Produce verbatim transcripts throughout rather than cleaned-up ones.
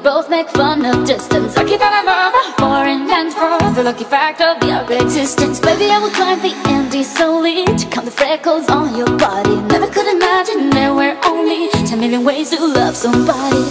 both make fun of distance. Lucky that I love a foreign land for the lucky fact of your existence. Baby, I will climb the Andes solely to count the freckles on your body. Never could imagine there were only ten million ways to love somebody.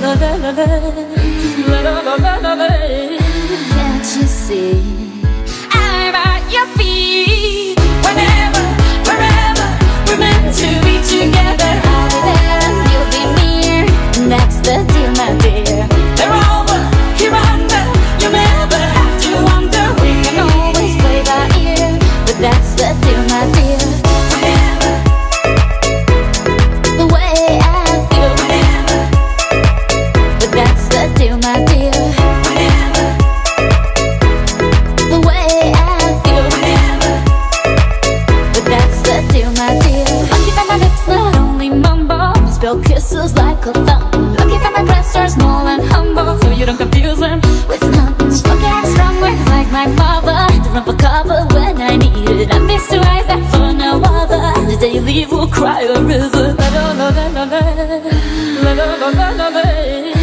Can't you see? I'm at your feet. Whenever, wherever, we're meant to be together. I'll be there and you'll be near, and that's the deal, my dear. They're over, here under, you'll never have to wonder. We can always play by ear, but that's the deal, my dear. Whenever, the way I feel. Whenever, but that's the deal, my dear. Whenever, the way I feel. Whenever, but that's the deal, my dear. Lucky that my lips not only mumble, but spill kisses like a fountain. Lucky that my breasts are small and humble, so you don't confuse them with mountains. Lucky I'm strong with like my mother, to run for cover when I need it. And these two eyes that for no other, the day you leave will cry a river. La la la la la la la la la la la.